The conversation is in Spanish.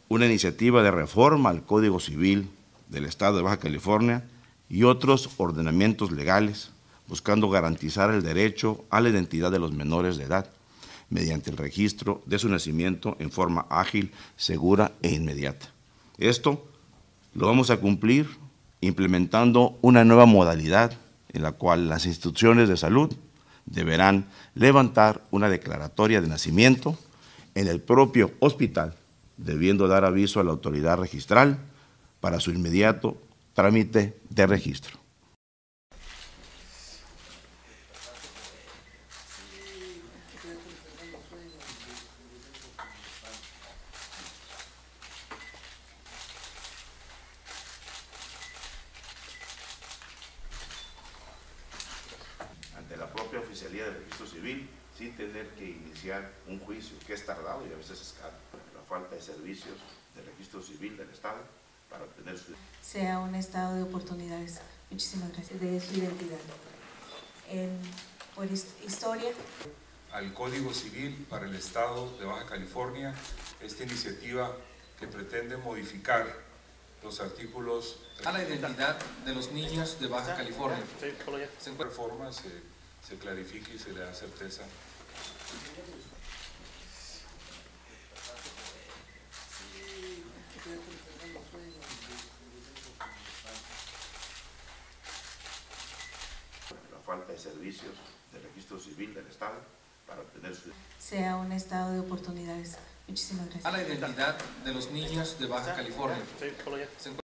una iniciativa de reforma al Código Civil del Estado de Baja California y otros ordenamientos legales, buscando garantizar el derecho a la identidad de los menores de edad mediante el registro de su nacimiento en forma ágil, segura e inmediata. Esto lo vamos a cumplir implementando una nueva modalidad en la cual las instituciones de salud deberán levantar una declaratoria de nacimiento en el propio hospital, debiendo dar aviso a la autoridad registral para su inmediato trámite de registro. Ante la propia oficialía del registro civil, sin tener que iniciar un juicio, que es tardado y a veces es caro. La falta de servicios del registro civil del Estado para obtener su... Sea un estado de oportunidades. Muchísimas gracias. De su identidad. Por historia. Al Código Civil para el Estado de Baja California, esta iniciativa que pretende modificar los artículos a la identidad de los niños de Baja California. En reforma se clarifica y se le da certeza. La falta de servicios del registro civil del Estado para obtener su... Sea un estado de oportunidades. Muchísimas gracias. A la identidad de los niños de Baja California.